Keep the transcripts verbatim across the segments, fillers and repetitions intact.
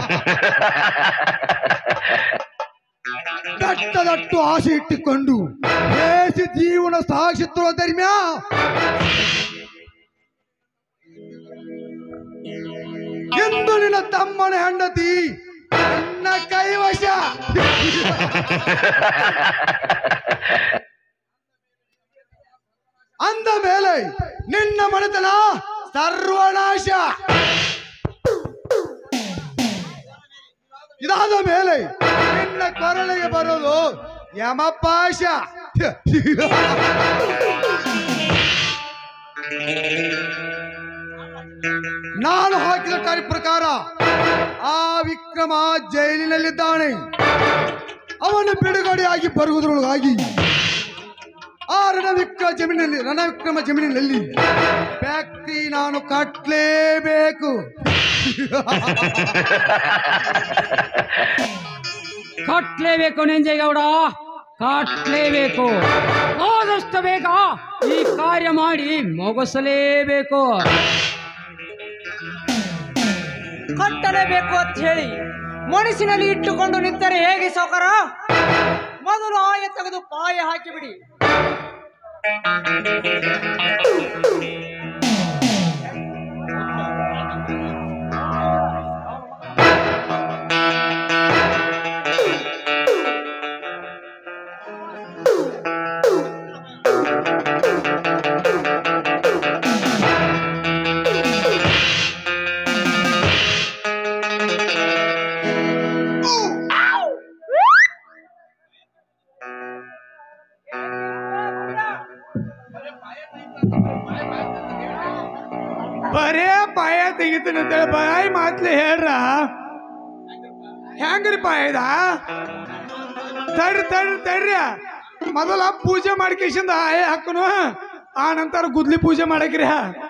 ದಟ್ಟದಟ್ಟು ಆಸೆ ಇಟ್ಟುಕೊಂಡು ಬೇಸಿ ಜೀವನ ಸಾಗಿಸುತ್ತಿರುವ ಧರ್ಮ್ಯ ಎಂದು ನಿನ್ನ ತಮ್ಮನ ಹೆಂಡತಿ ನನ್ನ ಕೈವಶ ಅಂದ ಮೇಲೆ ನಿನ್ನ ಮನೆತನ ಸರ್ವನಾಶ. ಇದಾದ ಮೇಲೆ ನಿನ್ನ ಕೊರಳಿಗೆ ಬರೋದು ಯಮಪಾಶ. ನಾನು ಹಾಕಿದ ಕಾರ್ಯ ಪ್ರಕಾರ ಆ ವಿಕ್ರಮ ಜೈಲಿನಲ್ಲಿದ್ದಾನೆ. ಅವನು ಬಿಡುಗಡೆಯಾಗಿ ಬರುವುದರೊಳಗಾಗಿ ಆ ರಣವಿಕ್ರ ಜಮೀನಿನಲ್ಲಿ ರಣವಿಕ್ರಮ ಜಮೀನಿನಲ್ಲಿ ಫ್ಯಾಕ್ಟ್ರಿ ನಾನು ಕಟ್ಟಲೇಬೇಕು. ಕಟ್ಲೇಬೇಕು ನಂಜೇಗೌಡ, ಕಟ್ಲೇಬೇಕು. ಆದಷ್ಟು ಬೇಗ ಈ ಕಾರ್ಯ ಮಾಡಿ ಮುಗಿಸಲೇಬೇಕು. ಕಟ್ಟಲೇಬೇಕು ಅಂತ ಹೇಳಿ ಮನಸ್ಸಿನಲ್ಲಿ ಇಟ್ಟುಕೊಂಡು ನಿಂತರೆ ಹೇಗೆ ಸಾವುಕಾರ? ಮೊದಲು ಆಯ ತೆಗೆದು ಪಾಯ ಹಾಕಿಬಿಡಿ. ಬರೇ ಪಾಯ ತೆಗಿತೀನಂತೇಳಿ ಬಾಯಿ ಮಾತ್ಲೆ ಹೇಳ್ರ. ಹೆಂಗ್ರಿ ಪಾಯದ? ತಡ್ರಿ ತಡ್ರಿ ತಡ್ರಿ, ಮೊದಲ ಪೂಜೆ ಮಾಡ್ಕೇಶಿಂದ ಆಯ ಹಾಕನು, ಆ ನಂತರ ಗುದ್ಲಿ ಪೂಜೆ ಮಾಡಕ್ರಿ.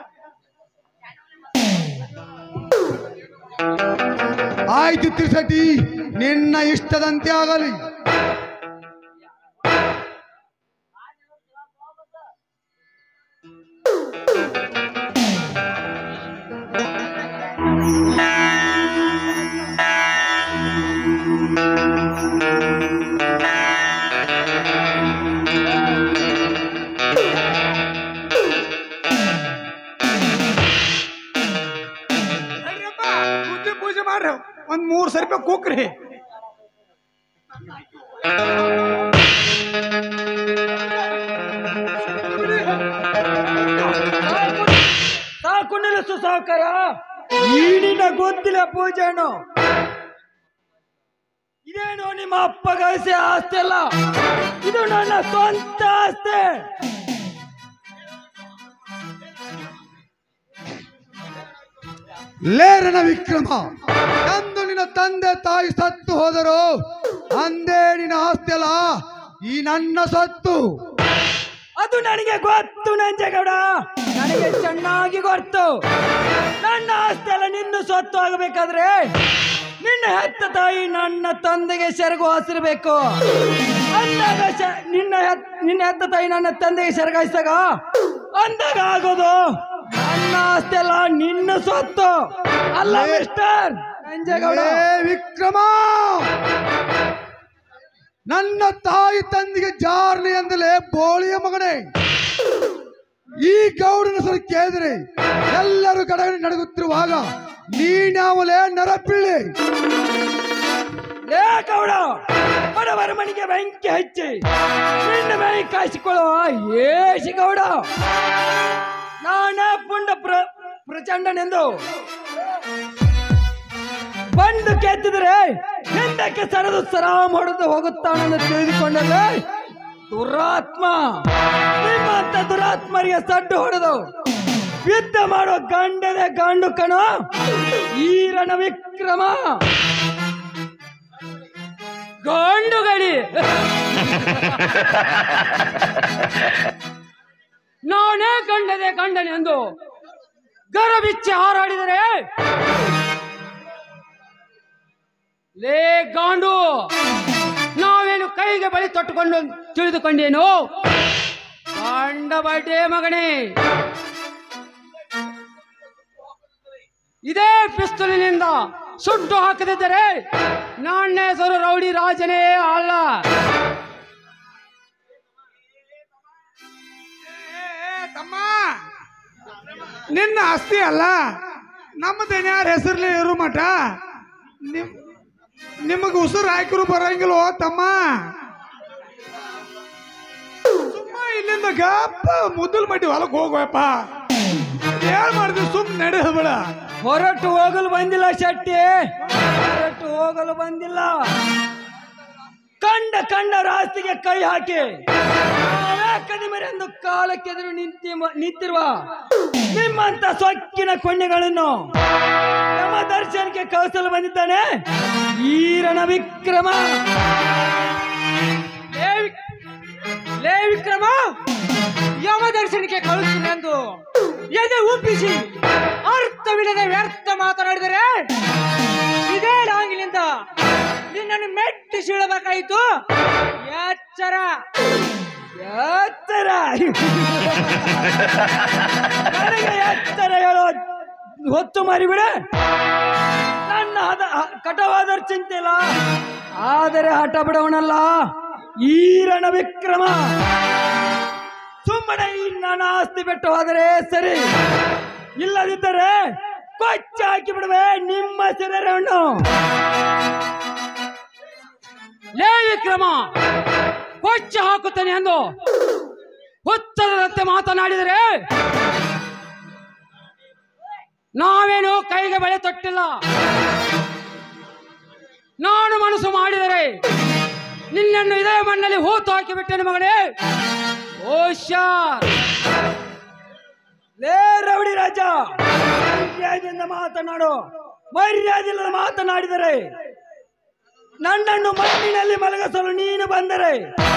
ಆಯ್ತು ತಿರ್ಸಟಿ, ನಿನ್ನ ಇಷ್ಟದಂತೆ ಆಗಲಿ. ಪೂಜೆ ಮಾಡ್ರಿ, ಒಂದ್ ಮೂರ್ ಸಾವಿರ ರೂಪಾಯಿ ಕೂಕ್ರಿ. ಸಾಕು ನಿಲ್ಲಿಸು ಸಾವುಕಾರ, ಈಡಿನ ಗೊತ್ತಿಲ್ಲ ಪೂಜೆನು. ಇದೇನು ನಿಮ್ಮ ಅಪ್ಪ ಗಳಿಸಿ ಆಸ್ತಿ ಅಲ್ಲ, ಇದು ನನ್ನ ಸ್ವಂತ ಆಸ್ತಿ. ಲೇರನ ವಿಕ್ರಮ, ಎಂದು ನಿನ್ನ ತಂದೆ ತಾಯಿ ಸತ್ತು ಹೋದರು ಅಂದೇ ನಿನ್ನ ಆಸ್ತಿ ಅಲ್ಲ, ಈ ನನ್ನ ಸತ್ತು. ಅದು ನನಗೆ ಗೊತ್ತು ನಂಜೇಗೌಡ, ನನಗೆ ಚೆನ್ನಾಗಿ ಗೊತ್ತು. ನನ್ನ ಆಸ್ತಿ ಅಲ್ಲ ನಿನ್ನ ಸ್ವತ್ತು ಆಗಬೇಕಾದ್ರೆ ನಿನ್ನ ಹೆತ್ತ ತಾಯಿ ನನ್ನ ತಂದೆಗೆ ಸೆರಗು ಹಾಸಿರ್ಬೇಕು. ಅಂದಾಗ ನಿನ್ನ ನಿನ್ನ ಹೆತ್ತ ತಾಯಿ ನನ್ನ ತಂದೆಗೆ ಸೆರಗಾಯಿಸಿದಾಗ ಅಂದಾಗ ಆಗೋದು ನನ್ನ ಆಸ್ತಿ ಅಲ್ಲ ನಿನ್ನ ಸ್ವತ್ತು ಅಲ್ಲ ಮಿಸ್ಟರ್ ನಂಜೇಗೌಡ. ವಿಕ್ರಮ, ನನ್ನ ತಾಯಿ ತಂದೆಗೆ ಜಾರ್ನೆ ಎಂದಲೇ ಬೋಳಿಯ ಮಗನೇ. ಈ ಗೌಡನ ಸರಿ ಕೇಳಿದ್ರೆ ಎಲ್ಲರೂ ಕಡೆಗಡೆ ನಡಗುತ್ತಿರುವಾಗ ನೀನ್ಯಾವಲೇ ನರಪಿಳ್ಳಿ. ಲೇ ಗೌಡ, ಬಡವರ ಮನೆಗೆ ಬೆಂಕಿ ಹಚ್ಚಿ ನಿನ್ನ ಮೈ ಕಾಯಿಸಿಕೊಳ್ಳುವ ಏಸಿ ಗೌಡ. ನಾನೇ ಪುಂಡ ಪ್ರ ಪ್ರಚಂಡನೆಂದು ಬಂದು ಕೆತ್ತಿದ್ರೆ ಹಿಂದಕ್ಕೆ ಸರದು ಸರ ಮಾಡುದು ಹೋಗುತ್ತಾನೆಂದು ತಿಳಿದುಕೊಂಡರೆ ದುರಾತ್ಮ. ನಿಮ್ಮಂತ ದುರಾತ್ಮರಿಗೆ ಸಡ್ಡು ಹೊಡೆದು ಯುದ್ಧ ಮಾಡುವ ಗಂಡದ ಗಂಡು ಕಣ ಈ ರಣ ವಿಕ್ರಮ. ಗಂಡುಗಳಿ ನಾನೇ ಗಂಡದೆ ಗಂಡನೆಂದು ಗರಬಿಚ್ಚಿ ಹಾರಾಡಿದರೆ ಲೇ ಗಾಂಡು, ನಾವೇನು ಕೈಗೆ ಬಳಿ ತೊಟ್ಟುಕೊಂಡು ತಿಳಿದುಕೊಂಡೇನು? ಗಂಡ ಬಡ್ಡೆ ಮಗನೇ, ಇದೇ ಪಿಸ್ತೂಲಿನಿಂದ ಸುಟ್ಟು ಹಾಕದಿದ್ದರೆ ನನ್ನ ಹೆಸರು ರೌಡಿ ರಾಜನೇ ಅಲ್ಲ. ತಮ್ಮ, ನಿನ್ನ ಆಸ್ತಿ ಅಲ್ಲ, ನಮ್ಮದೇನ ಯಾರ ಹೆಸರ್ಲಿ ಇರು ಮಠ ನಿಮ್ ನಿಮಗ ಉಸಿರು ಹಾಕಿರು ಬರಂಗಿಲ್ವೋ ತಮ್ಮ. ಸುಮ್ಮ ಇಲ್ಲಿಂದ ಗಪ್ಪ ಮುದ್ದಲ್ ಮಟ್ಟಿ ಹೊಲಕ್ಕೆ ಹೋಗುವಪ್ಪ. ಏನ್ ಮಾಡಿದ್ವಿ, ಸುಮ್ ನಡೆಯಬೇಡ. ಹೊರಟು ಹೋಗಲು ಬಂದಿಲ್ಲ ಶೆಟ್ಟಿ, ಹೊರಟು ಹೋಗಲು ಬಂದಿಲ್ಲ. ಕಂಡ ಕಂಡ ರಾಸ್ತಿಗೆ ಕೈ ಹಾಕಿ ಕದಿಮರೆಂದು ಕಾಲಕ್ಕೆದುರು ನಿಂತಿ ನಿಂತಿರುವ ನಿಮ್ಮಂತ ಸೊಕ್ಕಿನ ಕೊಂಡೆಗಳನ್ನು ನಮ್ಮ ದರ್ಶನಕ್ಕೆ ಕಳಿಸಲು ಬಂದಿದ್ದಾನೆ ಈರನ ವಿಕ್ರಮ. ಲೇ ವಿಕ್ರಮ, ಯಮ ದರ್ಶನಕ್ಕೆ ಕಳಿಸ್ತೀನಿ ಎಂದು ಎದೆ ಉಬ್ಬಿಸಿ ಅರ್ಥವಿಲ್ಲದೆ ವ್ಯರ್ಥ ಮಾತನಾಡಿದರೆ ಇದೇ ಡಾಂಗಿಲಿಂದ ನಿನ್ನನ್ನು ಮೆಟ್ಟಿ ಸೀಳಬೇಕಾಯಿತು. ಎಚ್ಚರ ಎತ್ತರ ನನಗೆ ಎತ್ತರ ಹೇಳೋ ಹೊತ್ತು ಮಾರಿಬಿಡ. ನನ್ನ ಹದ ಕಟವಾದರ ಚಿಂತೆ ಇಲ್ಲ, ಆದರೆ ಹಠ ಬಿಡವನಲ್ಲ ಈರಣ ವಿಕ್ರಮ. ಸುಮ್ಮನೆ ಈ ನನ್ನ ಆಸ್ತಿ ಬಿಟ್ಟು ಹೋದರೆ ಸರಿ, ಇಲ್ಲದಿದ್ದರೆ ಕೊಚ್ಚ ಹಾಕಿ ಬಿಡುವೆ ನಿಮ್ಮ ಸೆರೆಯನ್ನು. ಲೇ ವಿಕ್ರಮ, ಕೊಚ್ಚ ಹಾಕುತ್ತೇನೆ ಎಂದು ಹುತ್ತದಂತೆ ಮಾತನಾಡಿದರೆ ನಾವೇನು ಕೈಗೆ ಬಳೆ ತೊಟ್ಟಿಲ್ಲ. ನಾನು ಮನಸ್ಸು ಮಾಡಿದರೆ ನಿನ್ನನ್ನು ಇದೇ ಮಣ್ಣಲ್ಲಿ ಹೂತು ಹಾಕಿ ಬಿಟ್ಟೆನು ಮಗನೇ. ಹುಷಾರ್. ಲೇ ರೌಡಿ ರಾಜ, ಮರ್ಯಾದೆಯಿಂದ ಮಾತನಾಡು. ಮರ್ಯಾದೆಯಿಲ್ಲದ ಮಾತನಾಡಿದರೆ ನನ್ನನ್ನು ಮಣ್ಣಿನಲ್ಲಿ ಮಲಗಿಸಲು ನೀನು ಬಂದರೆ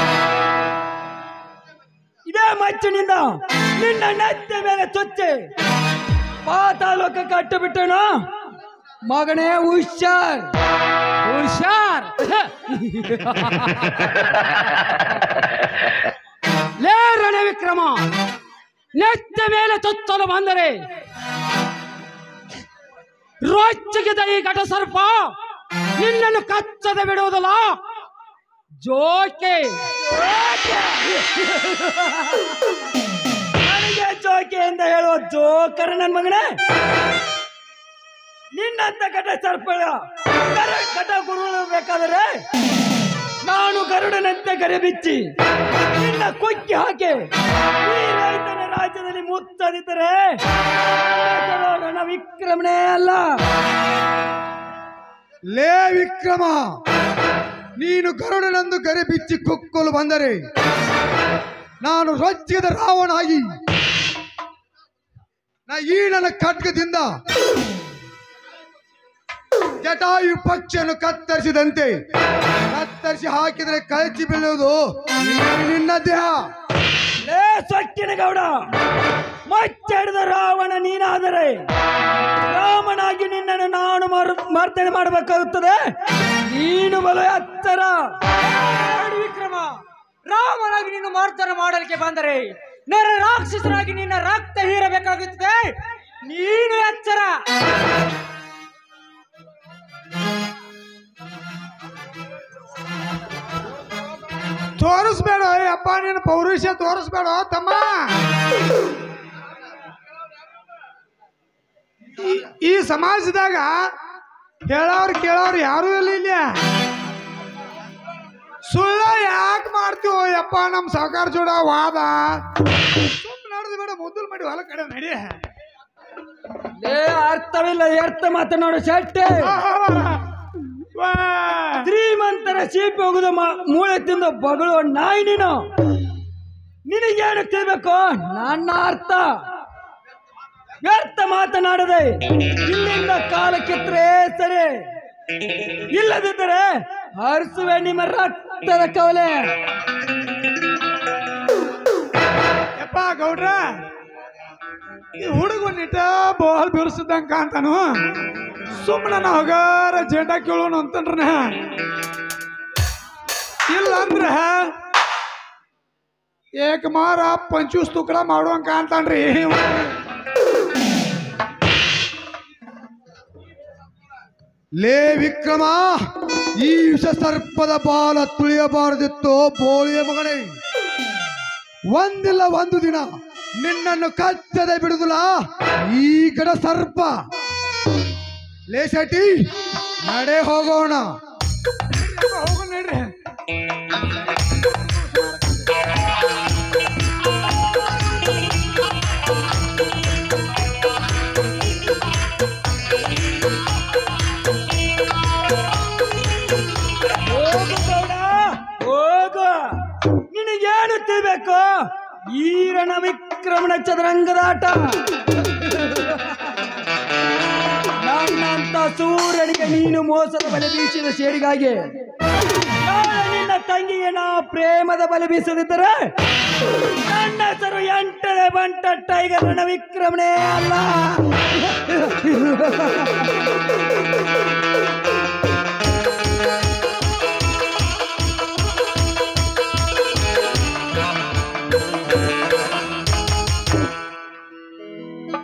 ಇದೇ ಮಚ್ಚಿನಿಂದ ನಿನ್ನ ನೆತ್ತಿ ಮೇಲೆ ಚೊಚ್ಚೆ ಪಾತಾಲೋಕ ಕಟ್ಟು ಬಿಟ್ಟನು ಮಗನೇ. ಹುಷಾರ್ ಹುಷಾರ್. ಲೇ ರಣ ವಿಕ್ರಮ, ನೆತ್ತ ಮೇಲೆ ತೊತ್ತಲು ಬಂದರೆ ರೊಚ್ಚಿಗಿದ ಈ ಘಟ ಸರ್ಪ ನಿನ್ನನ್ನು ಕಚ್ಚದ ಬಿಡುವುದಲ್ಲ. ಜೋಕೆ ನನಗೆ ಜೋಕೆ ಅಂತ ಹೇಳುವ ಜೋಕರ ನನ್ನ ಮಗನೇ. ನಿನ್ನಂತ ಕಟ ಸರ್ಪ ಕಟ ಗುರು ಬೇಕಾದರೆ ನಾನು ಗರುಡನಂತೆ ಗರೆ ಬಿಚ್ಚಿ ನಿನ್ನ ಕುಕ್ಕಿ ಹಾಕಿ ಈ ರೈತನ ರಾಜ್ಯದಲ್ಲಿ ಮುತ್ತದಿದ್ದರೆ ರಣ ವಿಕ್ರಮನೇ ಅಲ್ಲ. ಲೇ ವಿಕ್ರಮ, ನೀನು ಗರುಡನಂದು ಗರೆ ಬಿಚ್ಚಿ ಕುಕ್ಕಲು ಬಂದರೆ ನಾನು ರೊಚ್ಚಿದ ರಾವಣಾಗಿ ನಾ ಈ ನನ್ನ ಖಡ್ಗದಿಂದ ಜಟಾಯು ಪಕ್ಷಿಯನ್ನು ಕತ್ತರಿಸಿದಂತೆ ಕತ್ತರಿಸಿ ಹಾಕಿದರೆ ಕಳಚಿ ಬೀಳುವುದು ನಿನ್ನ ದೇಹ. ಲೇ ಸೊಕ್ಕಿನ ಗೌಡ, ಮಚ್ಚಾಡಿದ ರಾವಣ ನೀನಾದರೆ ರಾಮನಾಗಿ ನಿನ್ನನ್ನು ನಾನು ಮರ್ತನೆ ಮಾಡಬೇಕಾಗುತ್ತದೆ. ನೀನು ಬಲ ಎತ್ತರ. ವಿಕ್ರಮ, ರಾಮನಾಗಿ ನೀನು ಮಾರ್ಜನ ಮಾಡಲಿಕ್ಕೆ ಬಂದರೆ ನರ ರಾಕ್ಷಸನಾಗಿ ನಿನ್ನ ರಕ್ತ ಹೀರಬೇಕಾಗುತ್ತದೆ. ನೀನು ಎಚ್ಚರ. ತೋರಿಸ್ಬೇಡ ಅಪ್ಪ, ನೀನು ಪೌರುಷ ತೋರಿಸ್ಬೇಡ ತಮ್ಮ. ಈ ಸಮಾಜದಾಗ ಹೇಳೋರು ಕೇಳೋರು ಯಾರು ಇಲ್ಲ. ಇಲ್ಲ ಸುಳ್ಳ ಯಾಕೆ ಮಾಡ್ತೀವೋ ಯಪ್ಪ, ನಮ್ಮ ಸಾವುಕಾರ ಜೋಡ ವಾದ ಸುಮ್ಮನೆ ನಡೆದು ಬೇಡ. ಮೊದಲು ಮಾಡಿ ಹೊಲ ಕಡೆ ನಡಿ. ಲೇ ಅರ್ಥವಿಲ್ಲ ಎರ್ಥ ಮಾತನಾಡು ಶೆಟ್ಟಿ. ಶ್ರೀಮಂತರ ಸೀಪಿ ಹೋಗುದ ಮೂಳೆ ತಿಂದು ಬಗಳು ನಾಯಿ ನೀನು. ನಿನಗೇನು ತಿಳಿಬೇಕು ನನ್ನ ಅರ್ಥ? ವ್ಯರ್ಥ ಮಾತನಾಡದೆ ಇಲ್ಲಿಂದ ಕಾಲ ಕಿತ್ತರೆ ಸರಿ, ಇಲ್ಲದಿದ್ದರೆ ಹರಿಸುವೆ ನಿಮ್ಮ ರಕ್ತದ ಕವಲೆ. ಯಪ್ಪ ಗೌಡ್ರ, ಈ ಹುಡುಗ ನಿಟ ಬಾಲ್ ಬಿಡಿಸಿದಂಗ ಕಾಂತಾನು. ಸುಮ್ಮನೆ ನಾ ಹೋಗಾರ ಜೇಂಡ ಕೇಳೋಣ ಅಂತನ್ರ, ಇಲ್ಲ ಅಂದ್ರ ಏಕ ಮಾರ ಪಂಚೂಸ್ ತುಕಡ ಮಾಡುವಂಗ ಕಾಣ್ತಾನ್ರಿ. ಲೇ ವಿಕ್ರಮ, ಈ ವಿಷ ಸರ್ಪದ ಬಾಲ ತುಳಿಯಬಾರದಿತ್ತು ಬೋಳಿಯ ಮಗನೇ. ಒಂದಿಲ್ಲ ಒಂದು ದಿನ ನಿನ್ನನ್ನು ಕಚ್ಚದೆ ಬಿಡುದಿಲ್ಲ ಈ ಗಡ ಸರ್ಪ. ಲೇ ಶೆಟ್ಟಿ, ನಡೆ ಹೋಗೋಣ. ಹೋಗೋಣ ನಡ್ರಿ. ಹೋಗು ಗೌಡ, ಹೋಗು. ನಿನಗೇನು ತಿಳಿಬೇಕು? ಈ ರಣ ವಿಕ್ರಮಣ ಚದುರಂಗದ ಆಟ. ನನ್ನಂತ ಸೂರ್ಯನಿಗೆ ನೀನು ಮೋಸದ ಬಲೆ ಬೀಸಿದ ಸೇಡಿಗಾಗಿ ನಾಳೆ ನಿನ್ನ ತಂಗಿಗೆ ನಾ ಪ್ರೇಮದ ಬಲೆ ಬೀಸದಿದ್ದರೆ ನನ್ನ ಹೆಸರು ಎಂಟನೇ ಬಂಟ ಟೈಗರ್ ರಣ ವಿಕ್ರಮಣೇ ಅಲ್ಲ.